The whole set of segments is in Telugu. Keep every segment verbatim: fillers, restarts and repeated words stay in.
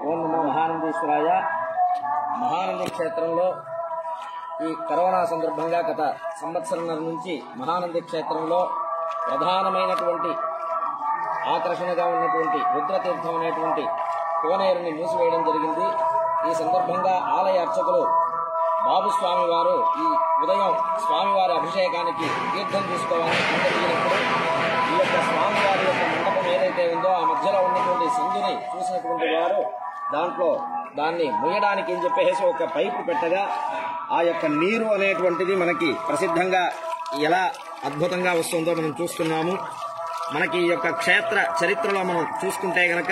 ఓం నమో మహానందేశ్వరాయ. మహానంది క్షేత్రంలో ఈ కరోనా సందర్భంగా గత సంవత్సరం నుంచి మహానంది క్షేత్రంలో ప్రధానమైనటువంటి ఆకర్షణగా ఉన్నటువంటి రుద్రతీర్థం అనేటువంటి కోనేరుని మూసివేయడం జరిగింది. ఈ సందర్భంగా ఆలయ అర్చకులు బాబు స్వామి వారు ఈ ఉదయం స్వామివారి అభిషేకానికి తీర్థం తీసుకోవాలని అందజేసినప్పుడు ఈ యొక్క స్వామివారి యొక్క మండపం ఏదైతే ఉందో ఆ మధ్యలో ఉన్నటువంటి సందుని చూసినటువంటి వారు దాంట్లో దాన్ని ముయ్యడానికి అని చెప్పేసి ఒక పైపు పెట్టగా ఆ యొక్క నీరు అనేటువంటిది మనకి ప్రసిద్ధంగా ఎలా అద్భుతంగా వస్తుందో మనం చూస్తున్నాము. మనకి ఈ యొక్క క్షేత్ర చరిత్రలో మనం చూసుకుంటే గనక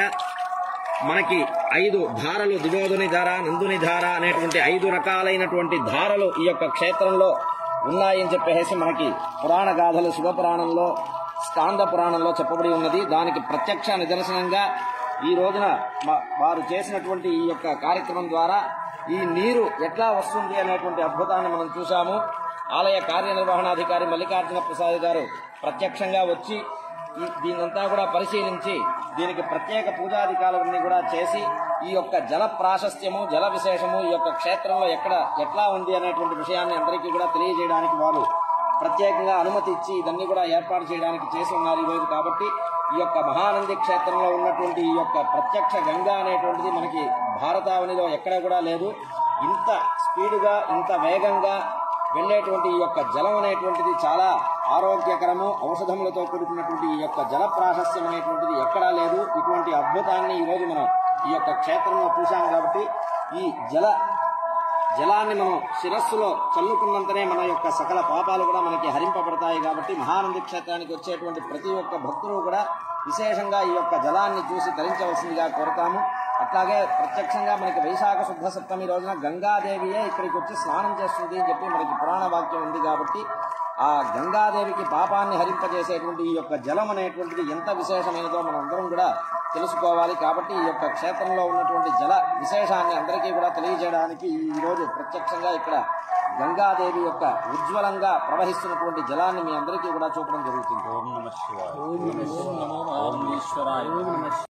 మనకి ఐదు ధారలు, దిగోదుని ధార, నందుని ధార అనేటువంటి ఐదు రకాలైనటువంటి ధారలు ఈ యొక్క క్షేత్రంలో ఉన్నాయని చెప్పేసి మనకి పురాణ గాథలు శివపురాణంలో, స్కాంద పురాణంలో చెప్పబడి ఉన్నది. దానికి ప్రత్యక్ష నిదర్శనంగా ఈ రోజున వారు చేసినటువంటి ఈ యొక్క కార్యక్రమం ద్వారా ఈ నీరు ఎట్లా వస్తుంది అనేటువంటి అద్భుతాన్ని మనం చూసాము. ఆలయ కార్యనిర్వహణాధికారి మల్లికార్జున ప్రసాద్ గారు ప్రత్యక్షంగా వచ్చి దీనంతా కూడా పరిశీలించి దీనికి ప్రత్యేక పూజాధికారులన్నీ కూడా చేసి ఈ యొక్క జల ప్రాశస్త్యము, జల విశేషము ఈ యొక్క క్షేత్రంలో ఎక్కడ ఎట్లా ఉంది అనేటువంటి విషయాన్ని అందరికీ కూడా తెలియజేయడానికి వారు ప్రత్యేకంగా అనుమతి ఇచ్చి ఇదన్నీ కూడా ఏర్పాటు చేయడానికి చేసి ఉన్నారు ఈరోజు. కాబట్టి ఈ యొక్క మహానంది క్షేత్రంలో ఉన్నటువంటి ఈ యొక్క ప్రత్యక్ష గంగా అనేటువంటిది మనకి భారతావనిలో ఎక్కడ కూడా లేదు. ఇంత స్పీడుగా ఇంత వేగంగా వెళ్లేటువంటి ఈ యొక్క జలం అనేటువంటిది చాలా ఆరోగ్యకరము, ఔషధములతో కూడుకున్నటువంటి ఈ యొక్క జల ప్రాశస్త్యం అనేటువంటిది ఎక్కడా లేదు. ఇటువంటి అద్భుతాన్ని ఈరోజు మనం ఈ యొక్క క్షేత్రంలో చూశాం. కాబట్టి ఈ జల జలాన్ని మనం శిరస్సులో చల్లుకున్నంతనే మన యొక్క సకల పాపాలు కూడా మనకి హరింపబడతాయి. కాబట్టి మహానంది క్షేత్రానికి వచ్చేటువంటి ప్రతి ఒక్క భక్తులు కూడా విశేషంగా ఈ యొక్క జలాన్ని చూసి తరించవలసిందిగా కోరుతాము. అట్లాగే ప్రత్యక్షంగా మనకి వైశాఖ శుద్ధ సప్తమి రోజున గంగాదేవియే ఇక్కడికి వచ్చి స్నానం చేస్తుంది అని చెప్పి మనకి పురాణ వాక్యం ఉంది. కాబట్టి ఆ గంగాదేవికి పాపాన్ని హరింపజేసేటువంటి ఈ యొక్క జలం అనేటువంటిది ఎంత విశేషమైనదో మనం అందరం కూడా తెలుసుకోవాలి. కాబట్టి ఈ యొక్క క్షేత్రంలో ఉన్నటువంటి జల విశేషాన్ని అందరికీ కూడా తెలియజేయడానికి ఈ రోజు ప్రత్యక్షంగా ఇక్కడ గంగాదేవి యొక్క ఉజ్వలంగా ప్రవహిస్తున్నటువంటి జలాన్ని మీ అందరికీ కూడా చూపడం జరుగుతుంది. ఓం నమః శివాయ. ఓం నమో మహానందీశ్వరాయ.